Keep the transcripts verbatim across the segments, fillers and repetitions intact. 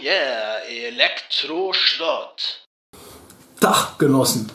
yeah, Elektroschrott. Tag, Genossen.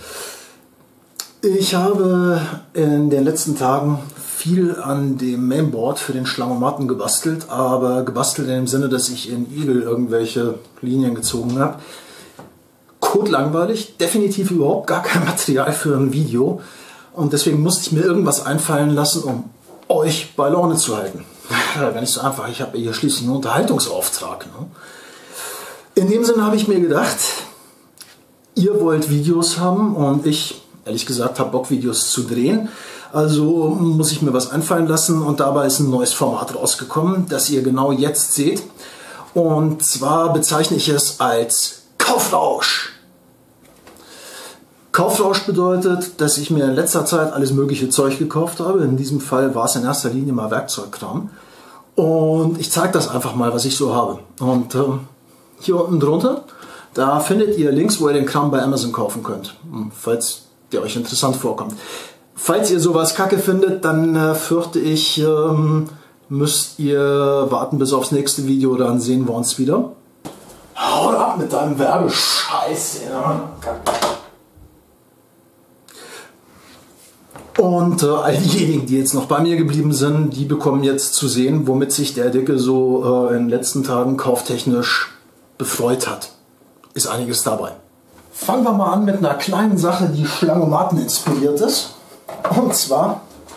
Ich habe in den letzten Tagen viel an dem Mainboard für den Schlangomaten gebastelt, aber gebastelt in dem Sinne, dass ich in Eagle irgendwelche Linien gezogen habe. Kotlangweilig, definitiv überhaupt gar kein Material für ein Video und deswegen musste ich mir irgendwas einfallen lassen, um euch bei Laune zu halten. Gar nicht so einfach, ich habe hier schließlich einen Unterhaltungsauftrag. Ne? In dem Sinne habe ich mir gedacht, ihr wollt Videos haben und ich, ehrlich gesagt, habe Bock, Videos zu drehen. Also muss ich mir was einfallen lassen und dabei ist ein neues Format rausgekommen, das ihr genau jetzt seht. Und zwar bezeichne ich es als Kaufrausch. Kaufrausch bedeutet, dass ich mir in letzter Zeit alles mögliche Zeug gekauft habe. In diesem Fall war es in erster Linie mal Werkzeugkram. Und ich zeige das einfach mal, was ich so habe. Und äh, hier unten drunter, da findet ihr Links, wo ihr den Kram bei Amazon kaufen könnt, falls der euch interessant vorkommt. Falls ihr sowas kacke findet, dann äh, fürchte ich, ähm, müsst ihr warten bis aufs nächste Video, dann sehen wir uns wieder. Hau ab mit deinem Werbescheiß. Ja. Und äh, all diejenigen, die jetzt noch bei mir geblieben sind, die bekommen jetzt zu sehen, womit sich der Dicke so äh, in den letzten Tagen kauftechnisch befreut hat. Ist einiges dabei. Fangen wir mal an mit einer kleinen Sache, die Schlangomaten inspiriert ist. Und zwar,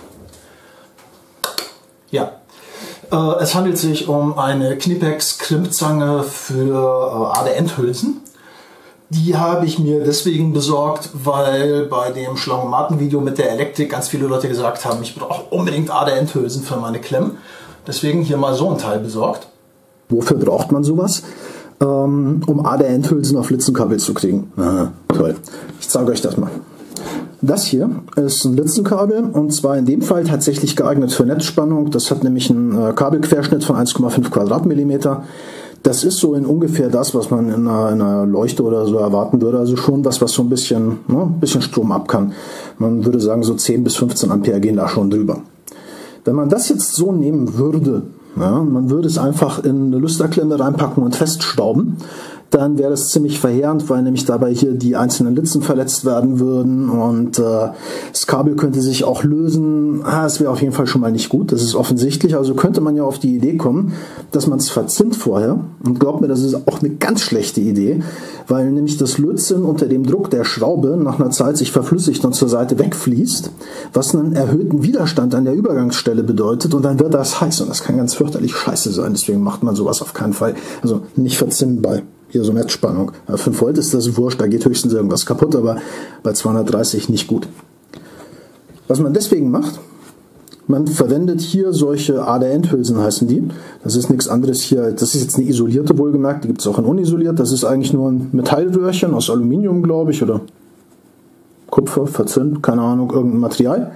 ja, äh, es handelt sich um eine Knipex Krimpzange für äh, A D Endhülsen. Die habe ich mir deswegen besorgt, weil bei dem Schlangomaten-Video mit der Elektrik ganz viele Leute gesagt haben, ich brauche unbedingt A D Endhülsen für meine Klemmen. Deswegen hier mal so ein Teil besorgt. Wofür braucht man sowas? Ähm, um A D Endhülsen auf Litzenkabel zu kriegen. Ah, toll. Ich zeige euch das mal. Das hier ist ein Litzenkabel und zwar in dem Fall tatsächlich geeignet für Netzspannung. Das hat nämlich einen äh, Kabelquerschnitt von eins Komma fünf Quadratmillimeter. Das ist so in ungefähr das, was man in einer, in einer Leuchte oder so erwarten würde. Also schon was, was so ein bisschen, ne, ein bisschen Strom ab kann. Man würde sagen, so zehn bis fünfzehn Ampere gehen da schon drüber. Wenn man das jetzt so nehmen würde, ja, man würde es einfach in eine Lüsterklemme reinpacken und feststauben, dann wäre das ziemlich verheerend, weil nämlich dabei hier die einzelnen Litzen verletzt werden würden und äh, das Kabel könnte sich auch lösen. Ah, das wäre auf jeden Fall schon mal nicht gut, das ist offensichtlich. Also könnte man ja auf die Idee kommen, dass man es verzinnt vorher. Und glaubt mir, das ist auch eine ganz schlechte Idee, weil nämlich das Lötzinn unter dem Druck der Schraube nach einer Zeit sich verflüssigt und zur Seite wegfließt, was einen erhöhten Widerstand an der Übergangsstelle bedeutet und dann wird das heiß und das kann ganz fürchterlich scheiße sein. Deswegen macht man sowas auf keinen Fall. Also nicht verzinnen bei hier so Netzspannung. Bei fünf Volt ist das wurscht, da geht höchstens irgendwas kaputt, aber bei zweihundertdreißig nicht gut. Was man deswegen macht, man verwendet hier solche A D Endhülsen, heißen die. Das ist nichts anderes hier, das ist jetzt eine isolierte wohlgemerkt, die gibt es auch in unisoliert. Das ist eigentlich nur ein Metallröhrchen aus Aluminium, glaube ich, oder Kupfer, verzinnt, keine Ahnung, irgendein Material.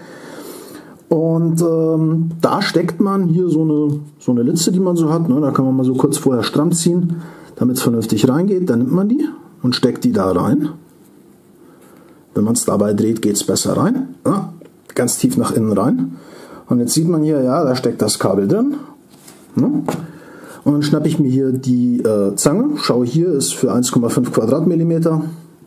Und ähm, da steckt man hier so eine, so eine Litze, die man so hat, ne? Da kann man mal so kurz vorher stramm ziehen, damit es vernünftig reingeht. Dann nimmt man die und steckt die da rein. Wenn man es dabei dreht, geht es besser rein. Ja, ganz tief nach innen rein. Und jetzt sieht man hier, ja, da steckt das Kabel drin. Ne? Und dann schnappe ich mir hier die äh, Zange. Schau, hier ist für eins Komma fünf Quadratmillimeter.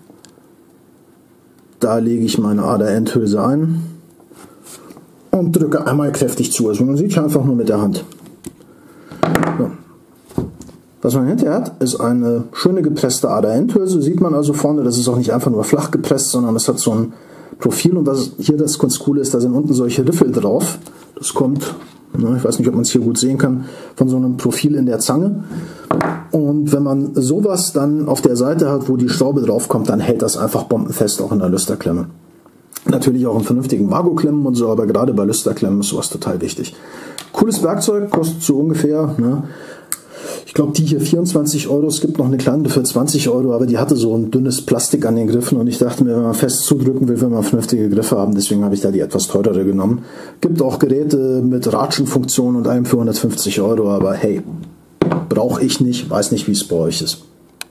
Da lege ich meine A D Endhülse ein und drücke einmal kräftig zu. Also man sieht einfach nur mit der Hand. So. Was man hinterher hat, ist eine schöne gepresste A D Endhülse. Sieht man also vorne, das ist auch nicht einfach nur flach gepresst, sondern es hat so ein Profil. Und was hier das ganz Coole ist, da sind unten solche Riffel drauf. Das kommt, ne, ich weiß nicht, ob man es hier gut sehen kann, von so einem Profil in der Zange. Und wenn man sowas dann auf der Seite hat, wo die Schraube drauf kommt, dann hält das einfach bombenfest, auch in der Lüsterklemme. Natürlich auch in vernünftigen Vago-Klemmen und so, aber gerade bei Lüsterklemmen ist sowas total wichtig. Cooles Werkzeug, kostet so ungefähr, ne, ich glaube, die hier vierundzwanzig Euro, es gibt noch eine kleine für zwanzig Euro, aber die hatte so ein dünnes Plastik an den Griffen und ich dachte mir, wenn man fest zudrücken will, will man vernünftige Griffe haben, deswegen habe ich da die etwas teurere genommen. Gibt auch Geräte mit Ratschenfunktion und allem für hundertfünfzig Euro, aber hey, brauche ich nicht, weiß nicht, wie es bei euch ist.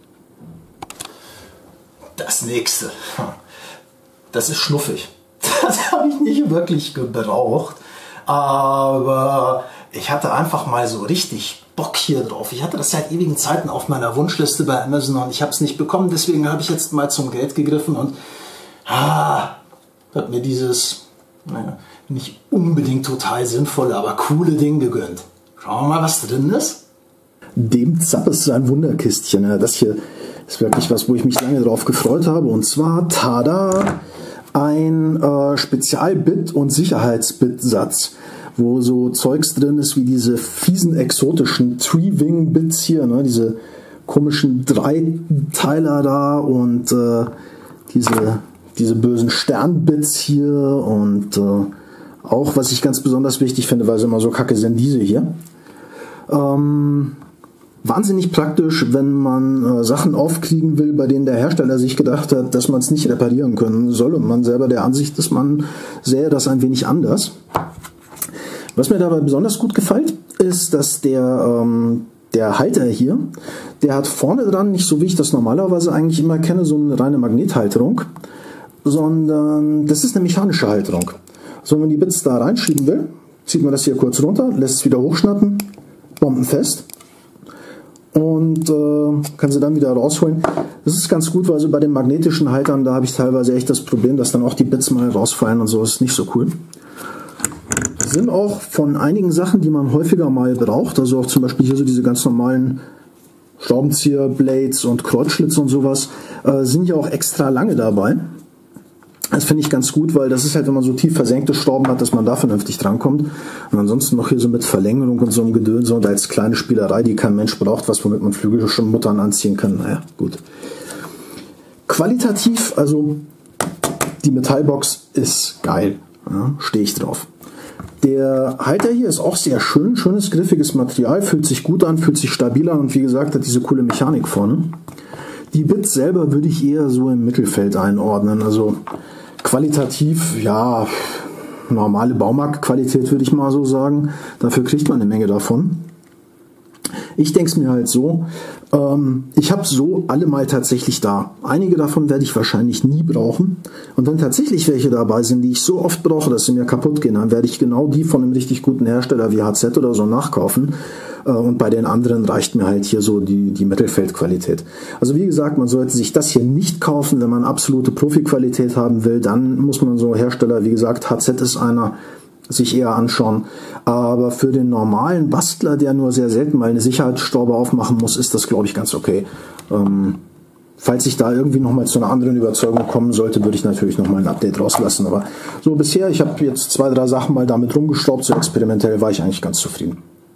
Das nächste, das ist schnuffig. Das habe ich nicht wirklich gebraucht, aber ich hatte einfach mal so richtig Bock hier drauf. Ich hatte das seit ewigen Zeiten auf meiner Wunschliste bei Amazon und ich habe es nicht bekommen. Deswegen habe ich jetzt mal zum Geld gegriffen und ah, habe mir dieses, naja, nicht unbedingt total sinnvolle, aber coole Ding gegönnt. Schauen wir mal, was drin ist. Dem Zappes ist ein Wunderkistchen. Das hier ist wirklich was, wo ich mich lange drauf gefreut habe. Und zwar, tada, ein äh, Spezialbit- und Sicherheitsbitsatz, wo so Zeugs drin ist wie diese fiesen, exotischen Three-Wing-Bits hier, ne? Diese komischen Dreiteiler da und äh, diese, diese bösen Sternbits hier und äh, auch, was ich ganz besonders wichtig finde, weil sie immer so kacke sind, diese hier. Ähm, wahnsinnig praktisch, wenn man äh, Sachen aufkriegen will, bei denen der Hersteller sich gedacht hat, dass man es nicht reparieren können soll und man selber der Ansicht ist, man sähe das ein wenig anders. Was mir dabei besonders gut gefällt, ist, dass der, ähm, der Halter hier, der hat vorne dran, nicht so wie ich das normalerweise eigentlich immer kenne, so eine reine Magnethalterung, sondern das ist eine mechanische Halterung. So, wenn man die Bits da reinschieben will, zieht man das hier kurz runter, lässt es wieder hochschnappen, bombenfest und äh, kann sie dann wieder rausholen. Das ist ganz gut, weil so bei den magnetischen Haltern, da habe ich teilweise echt das Problem, dass dann auch die Bits mal rausfallen und so, das ist nicht so cool. Sind auch von einigen Sachen, die man häufiger mal braucht, also auch zum Beispiel hier so diese ganz normalen Schraubenzieher-Blades und Kreuzschlitze und sowas, äh, sind ja auch extra lange dabei. Das finde ich ganz gut, weil das ist halt, wenn man so tief versenkte Schrauben hat, dass man da vernünftig drankommt. Und ansonsten noch hier so mit Verlängerung und so einem Gedöns und als kleine Spielerei, die kein Mensch braucht, was womit man Flügelmuttern anziehen kann. Naja, gut. Qualitativ, also die Metallbox ist geil. Ja, stehe ich drauf. Der Halter hier ist auch sehr schön, schönes, griffiges Material, fühlt sich gut an, fühlt sich stabil an und wie gesagt, hat diese coole Mechanik vorne. Die Bits selber würde ich eher so im Mittelfeld einordnen, also qualitativ, ja, normale Baumarktqualität würde ich mal so sagen, dafür kriegt man eine Menge davon. Ich denke es mir halt so, ähm, ich habe so alle mal tatsächlich da. Einige davon werde ich wahrscheinlich nie brauchen. Und wenn tatsächlich welche dabei sind, die ich so oft brauche, dass sie mir kaputt gehen, dann werde ich genau die von einem richtig guten Hersteller wie H Z oder so nachkaufen. Äh, und bei den anderen reicht mir halt hier so die, die Mittelfeldqualität. Also wie gesagt, man sollte sich das hier nicht kaufen, wenn man absolute Profiqualität haben will. Dann muss man so Hersteller, wie gesagt, H Z ist einer, sich eher anschauen. Aber für den normalen Bastler, der nur sehr selten mal eine Sicherheitsschraube aufmachen muss, ist das, glaube ich, ganz okay. Ähm, falls ich da irgendwie nochmal zu einer anderen Überzeugung kommen sollte, würde ich natürlich nochmal ein Update rauslassen. Aber so bisher, ich habe jetzt zwei, drei Sachen mal damit rumgeschraubt, so experimentell war ich eigentlich ganz zufrieden.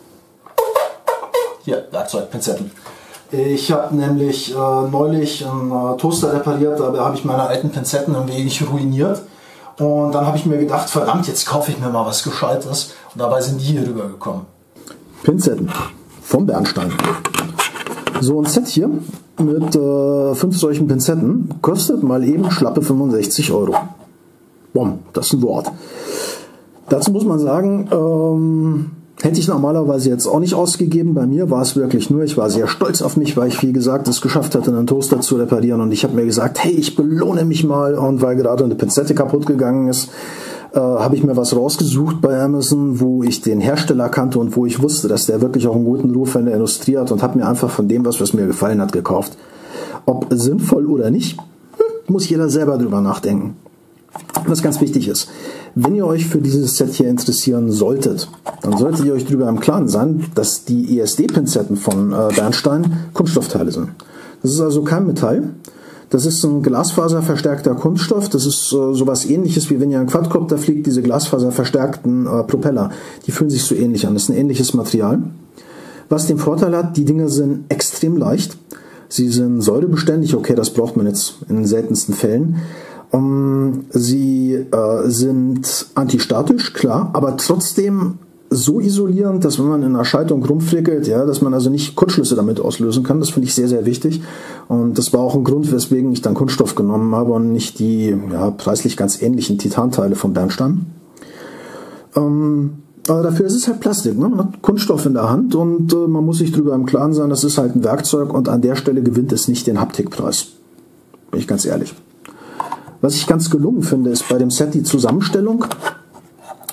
Hier, Werkzeug, Pinzetten. Ich habe nämlich äh, neulich einen äh, Toaster repariert, da habe ich meine alten Pinzetten ein wenig ruiniert. Und dann habe ich mir gedacht, verdammt, jetzt kaufe ich mir mal was Gescheites. Und dabei sind die hier rübergekommen. Pinzetten vom Bernstein. So ein Set hier mit äh, fünf solchen Pinzetten kostet mal eben schlappe fünfundsechzig Euro. Bom, das ist ein Wort. Dazu muss man sagen, ähm, hätte ich normalerweise jetzt auch nicht ausgegeben. Bei mir war es wirklich nur, ich war sehr stolz auf mich, weil ich, wie gesagt, es geschafft hatte, einen Toaster zu reparieren. Und ich habe mir gesagt, hey, ich belohne mich mal. Und weil gerade eine Pinzette kaputt gegangen ist, äh, habe ich mir was rausgesucht bei Amazon, wo ich den Hersteller kannte und wo ich wusste, dass der wirklich auch einen guten Ruf in der Industrie hat, und habe mir einfach von dem was, was mir gefallen hat, gekauft. Ob sinnvoll oder nicht, muss jeder selber drüber nachdenken. Was ganz wichtig ist, wenn ihr euch für dieses Set hier interessieren solltet, dann solltet ihr euch darüber im Klaren sein, dass die E S D-Pinzetten von äh, Bernstein Kunststoffteile sind. Das ist also kein Metall. Das ist ein glasfaserverstärkter Kunststoff. Das ist äh, sowas ähnliches, wie wenn ihr einen Quadcopter fliegt, diese glasfaserverstärkten äh, Propeller. Die fühlen sich so ähnlich an. Das ist ein ähnliches Material. Was den Vorteil hat, die Dinger sind extrem leicht. Sie sind säurebeständig. Okay, das braucht man jetzt in den seltensten Fällen. Um, sie äh, sind antistatisch, klar, aber trotzdem so isolierend, dass wenn man in einer Schaltung rumfrickelt, ja, dass man also nicht Kurzschlüsse damit auslösen kann. Das finde ich sehr, sehr wichtig. Und das war auch ein Grund, weswegen ich dann Kunststoff genommen habe und nicht die ja, preislich ganz ähnlichen Titanteile von Bernstein. Ähm, aber dafür ist es halt Plastik, ne? Man hat Kunststoff in der Hand und äh, man muss sich darüber im Klaren sein, das ist halt ein Werkzeug und an der Stelle gewinnt es nicht den Haptikpreis. Bin ich ganz ehrlich. Was ich ganz gelungen finde, ist bei dem Set die Zusammenstellung.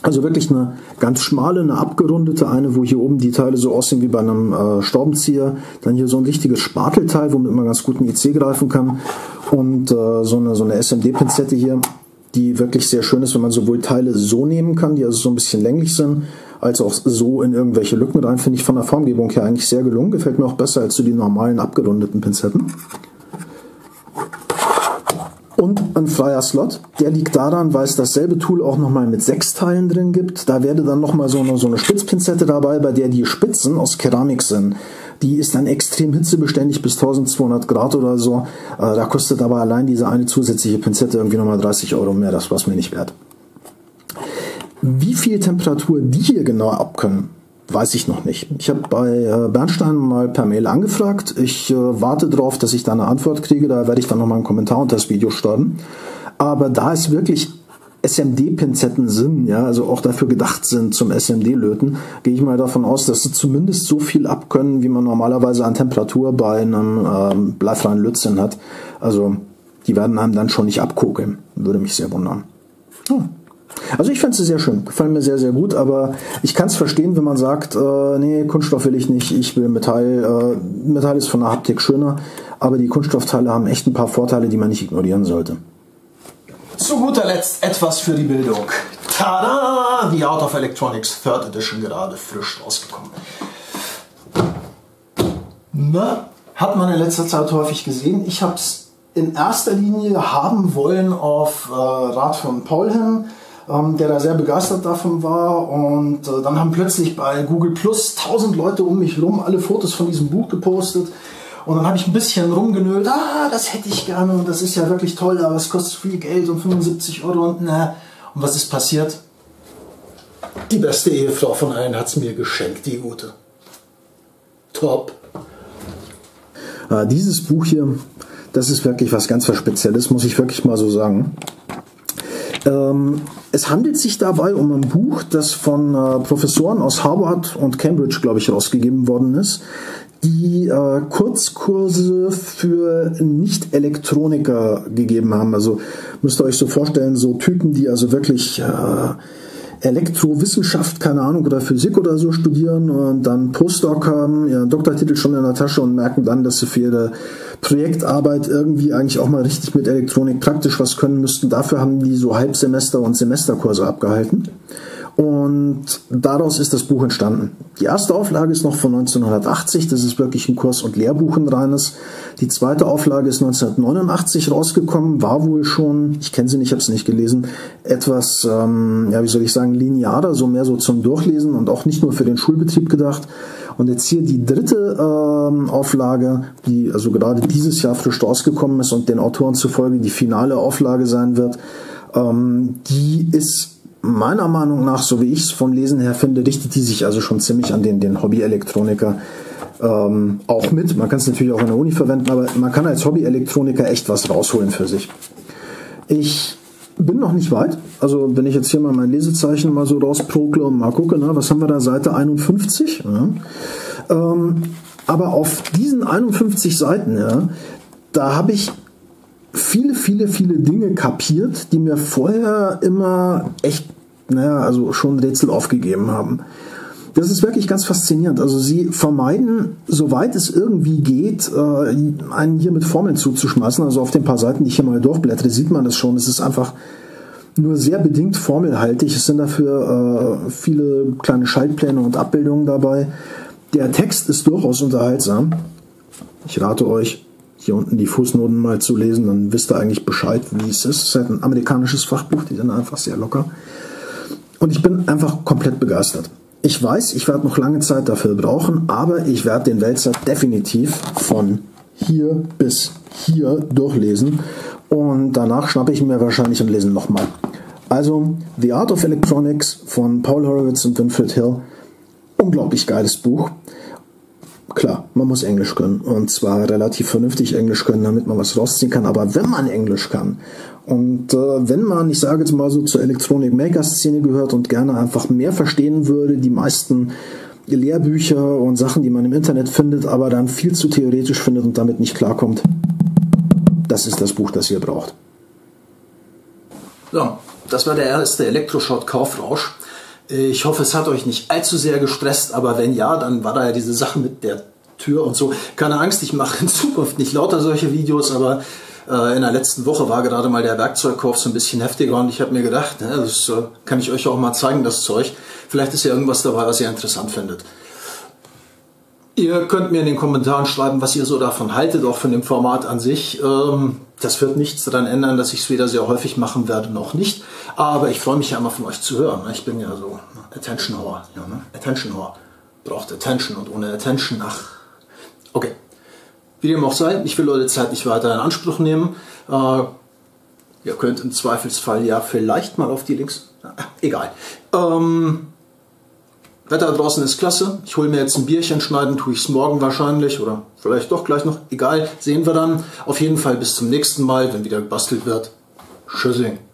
Also wirklich eine ganz schmale, eine abgerundete, eine, wo hier oben die Teile so aussehen wie bei einem äh, Schraubenzieher. Dann hier so ein richtiges Spatelteil, womit man ganz gut einen I C greifen kann. Und äh, so eine, so eine S M D-Pinzette hier, die wirklich sehr schön ist, wenn man sowohl Teile so nehmen kann, die also so ein bisschen länglich sind, als auch so in irgendwelche Lücken rein. Finde ich von der Formgebung her eigentlich sehr gelungen. Gefällt mir auch besser als so die normalen abgerundeten Pinzetten. Und ein freier Slot, der liegt daran, weil es dasselbe Tool auch nochmal mit sechs Teilen drin gibt. Da wäre dann nochmal so eine, so eine Spitzpinzette dabei, bei der die Spitzen aus Keramik sind. Die ist dann extrem hitzebeständig bis eintausendzweihundert Grad oder so. Da kostet aber allein diese eine zusätzliche Pinzette irgendwie nochmal dreißig Euro mehr. Das war es mir nicht wert. Wie viel Temperatur die hier genau abkönnen, weiß ich noch nicht. Ich habe bei Bernstein mal per Mail angefragt. Ich äh, warte darauf, dass ich da eine Antwort kriege. Da werde ich dann nochmal einen Kommentar unter das Video starten. Aber da es wirklich S M D-Pinzetten sind, ja, also auch dafür gedacht sind zum S M D-Löten, gehe ich mal davon aus, dass sie zumindest so viel abkönnen, wie man normalerweise an Temperatur bei einem ähm, bleifreien Lötzinn hat. Also die werden einem dann schon nicht abkokeln. Würde mich sehr wundern. Hm. Also ich fand sie sehr schön, gefallen mir sehr, sehr gut, aber ich kann es verstehen, wenn man sagt, äh, nee, Kunststoff will ich nicht, ich will Metall. Äh, Metall ist von der Haptik schöner, aber die Kunststoffteile haben echt ein paar Vorteile, die man nicht ignorieren sollte. Zu guter Letzt etwas für die Bildung. Tada! The Art of Electronics Third Edition, gerade frisch rausgekommen. Na, hat man in letzter Zeit häufig gesehen. Ich habe es in erster Linie haben wollen auf äh, Rat von Paul hin, ähm, der da sehr begeistert davon war. Und äh, dann haben plötzlich bei Google Plus tausend Leute um mich herum alle Fotos von diesem Buch gepostet. Und dann habe ich ein bisschen rumgenölt, ah, das hätte ich gerne und das ist ja wirklich toll, aber es kostet viel Geld und fünfundsiebzig Euro und ne. Und was ist passiert? Die beste Ehefrau von allen hat es mir geschenkt, die gute. Top. Äh, dieses Buch hier, das ist wirklich was ganz was Spezielles, muss ich wirklich mal so sagen. Ähm, es handelt sich dabei um ein Buch, das von äh, Professoren aus Harvard und Cambridge, glaube ich, herausgegeben worden ist, die äh, Kurzkurse für Nicht-Elektroniker gegeben haben. Also müsst ihr euch so vorstellen, so Typen, die also wirklich äh, Elektrowissenschaft, keine Ahnung, oder Physik oder so studieren und dann Postdoc haben, ihren Doktortitel schon in der Tasche und merken dann, dass sie für ihre Projektarbeit irgendwie eigentlich auch mal richtig mit Elektronik praktisch was können müssten. Dafür haben die so Halbsemester- und Semesterkurse abgehalten. Und daraus ist das Buch entstanden. Die erste Auflage ist noch von neunzehnhundertachtzig, das ist wirklich ein Kurs- und Lehrbuch ein reines. Die zweite Auflage ist neunzehnhundertneunundachtzig rausgekommen, war wohl schon, ich kenne sie nicht, ich habe es nicht gelesen, etwas, ähm, ja wie soll ich sagen, linearer, so mehr so zum Durchlesen und auch nicht nur für den Schulbetrieb gedacht. Und jetzt hier die dritte ähm, Auflage, die also gerade dieses Jahr frisch rausgekommen ist und den Autoren zufolge die finale Auflage sein wird, ähm, die ist meiner Meinung nach, so wie ich es vom Lesen her finde, richtet die sich also schon ziemlich an den, den Hobby-Elektroniker ähm, auch mit. Man kann es natürlich auch in der Uni verwenden, aber man kann als Hobby-Elektroniker echt was rausholen für sich. Ich bin noch nicht weit. Also wenn ich jetzt hier mal mein Lesezeichen mal so rausprokle und mal gucke, na, was haben wir da, Seite einundfünfzig. Ja. Ähm, aber auf diesen einundfünfzig Seiten, ja, da habe ich viele, viele, viele Dinge kapiert, die mir vorher immer echt, naja, also schon Rätsel aufgegeben haben. Das ist wirklich ganz faszinierend. Also sie vermeiden, soweit es irgendwie geht, einen hier mit Formeln zuzuschmeißen. Also auf den paar Seiten, die ich hier mal durchblättere, sieht man das schon. Es ist einfach nur sehr bedingt formelhaltig. Es sind dafür äh, viele kleine Schaltpläne und Abbildungen dabei. Der Text ist durchaus unterhaltsam. Ich rate euch, hier unten die Fußnoten mal zu lesen, dann wisst ihr eigentlich Bescheid, wie es ist. Es ist halt ein amerikanisches Fachbuch, die sind einfach sehr locker. Und ich bin einfach komplett begeistert. Ich weiß, ich werde noch lange Zeit dafür brauchen, aber ich werde den Wälzer definitiv von hier bis hier durchlesen und danach schnappe ich ihn mir wahrscheinlich und lese ihn nochmal. Also The Art of Electronics von Paul Horowitz und Winfried Hill. Unglaublich geiles Buch. Klar, man muss Englisch können und zwar relativ vernünftig Englisch können, damit man was rausziehen kann, aber wenn man Englisch kann und äh, wenn man, ich sage jetzt mal so, zur Elektronik-Maker-Szene gehört und gerne einfach mehr verstehen würde, die meisten Lehrbücher und Sachen, die man im Internet findet, aber dann viel zu theoretisch findet und damit nicht klarkommt, das ist das Buch, das ihr braucht. So, das war der erste Elektroschrott-Kaufrausch. Ich hoffe, es hat euch nicht allzu sehr gestresst, aber wenn ja, dann war da ja diese Sache mit der Tür und so. Keine Angst, ich mache in Zukunft nicht lauter solche Videos, aber äh, in der letzten Woche war gerade mal der Werkzeugkauf so ein bisschen heftiger und ich habe mir gedacht, ne, das äh, kann ich euch auch mal zeigen, das Zeug. Vielleicht ist ja irgendwas dabei, was ihr interessant findet. Ihr könnt mir in den Kommentaren schreiben, was ihr so davon haltet, auch von dem Format an sich. Ähm, das wird nichts daran ändern, dass ich es weder sehr häufig machen werde, noch nicht. Aber ich freue mich ja immer von euch zu hören. Ich bin ja so Attention Whore. Ja, ne? Attention Whore. Braucht Attention und ohne Attention, ach. Okay. Wie dem auch sei, ich will eure Zeit nicht weiter in Anspruch nehmen. Äh, ihr könnt im Zweifelsfall ja vielleicht mal auf die Links... Egal. Ähm... Wetter draußen ist klasse. Ich hole mir jetzt ein Bierchen, schneiden tue ich es morgen wahrscheinlich oder vielleicht doch gleich noch. Egal, sehen wir dann. Auf jeden Fall bis zum nächsten Mal, wenn wieder gebastelt wird. Tschüssing.